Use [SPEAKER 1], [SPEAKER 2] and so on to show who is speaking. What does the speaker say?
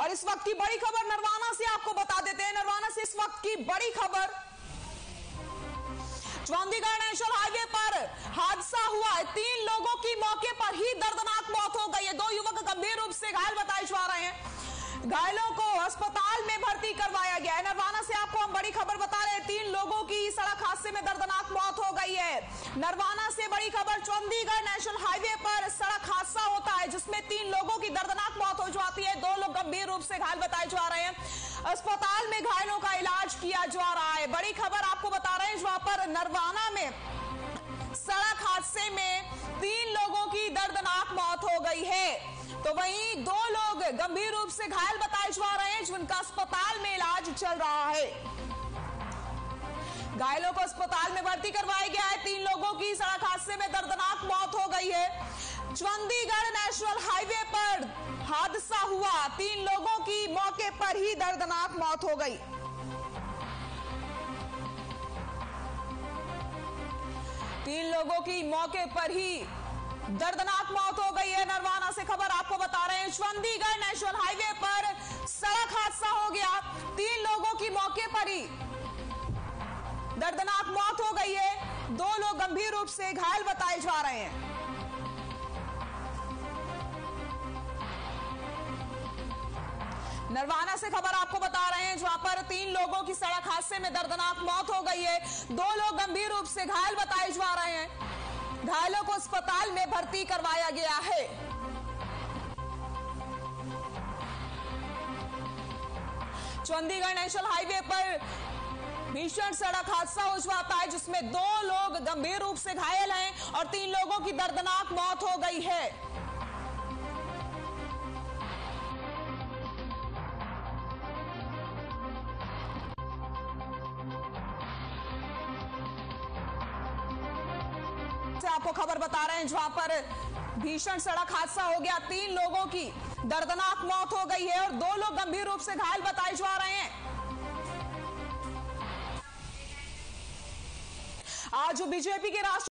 [SPEAKER 1] और इस वक्त की बड़ी खबर नरवाना से आपको बता देते हैं। नरवाना से इस वक्त की बड़ी खबर, चौंदीगढ़ नेशनल हाईवे पर हादसा हुआ है। 3 लोगों की मौके पर ही दर्दनाक मौत हो गई है। 2 युवक गंभीर रूप से घायल बताए जा रहे हैं। घायलों को अस्पताल में भर्ती करवाया गया है। नरवाना से आपको हम बड़ी खबर बता रहे हैं। 3 लोगों की सड़क हादसे में दर्दनाक मौत हो गई है। नरवाना से बड़ी खबर, चौंदीगढ़ नेशनल हाईवे पर सड़क हादसा होता है जिसमें 3 लोगों की दर्दनाक मौत हो जाती है। 2 लोग गंभीर रूप से घायल बताए जा रहे हैं। अस्पताल में घायलों का इलाज किया जा रहा है। बड़ी खबर आपको बता रहे हैं, जहां पर नरवाना में सड़क हादसे में 3 लोगों की दर्दनाक मौत हो गई है, तो वहीं 2 लोग गंभीर रूप से घायल बताए जा रहे हैं जिनका अस्पताल में इलाज चल रहा है। घायलों को अस्पताल में भर्ती करवाया गया है। 3 लोगों की सड़क हादसे में दर्दनाक मौत हो गई है। चौंदीगढ़ नेशनल हाईवे पर हादसा हुआ, 3 लोगों की मौके पर ही दर्दनाक मौत हो गई। तीन लोगों की मौके पर ही दर्दनाक मौत हो गई है। नरवाना से खबर आपको बता रहे हैं, चौंदीगढ़ नेशनल हाईवे पर सड़क हादसा हो गया। 3 लोगों की मौके पर ही दर्दनाक मौत हो गई है। 2 लोग गंभीर रूप से घायल बताए जा रहे हैं। नरवाना से खबर आपको बता रहे हैं, जहां पर 3 लोगों की सड़क हादसे में दर्दनाक मौत हो गई है। 2 लोग गंभीर रूप से घायल बताए जा रहे हैं। घायलों को अस्पताल में भर्ती करवाया गया है। चौंदीगढ़ नेशनल हाईवे पर भीषण सड़क हादसा हो जाता है जिसमें 2 लोग गंभीर रूप से घायल हैं और 3 लोगों की दर्दनाक मौत हो गई है। आपको खबर बता रहे हैं, जहां पर भीषण सड़क हादसा हो गया। 3 लोगों की दर्दनाक मौत हो गई है और 2 लोग गंभीर रूप से घायल बताए जा रहे हैं। आज बीजेपी के राष्ट्रीय